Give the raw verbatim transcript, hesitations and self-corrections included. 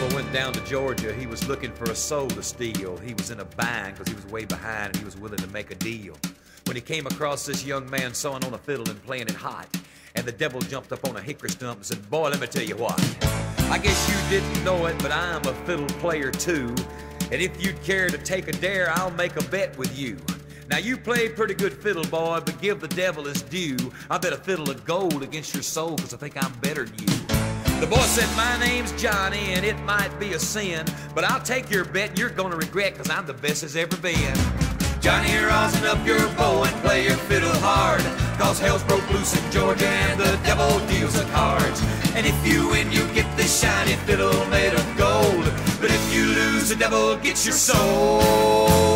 devil went down to Georgia. He was looking for a soul to steal. He was in a bind because he was way behind and he was willing to make a deal. When he came across this young man sawing on a fiddle and playing it hot, and the devil jumped up on a hickory stump and said, "Boy, let me tell you what. I guess you didn't know it, but I'm a fiddle player too. And if you'd care to take a dare, I'll make a bet with you. Now you play pretty good fiddle, boy, but give the devil his due. I bet a fiddle of gold against your soul, because I think I'm better than you." The boy said, "My name's Johnny, and it might be a sin, but I'll take your bet and you're gonna regret, because I'm the best as ever been." "Johnny, rosin up your bow and play your fiddle hard, cause hell's broke loose in Georgia and the devil deals the cards. And if you win, you get this shiny fiddle made of gold, but if you lose, the devil gets your soul."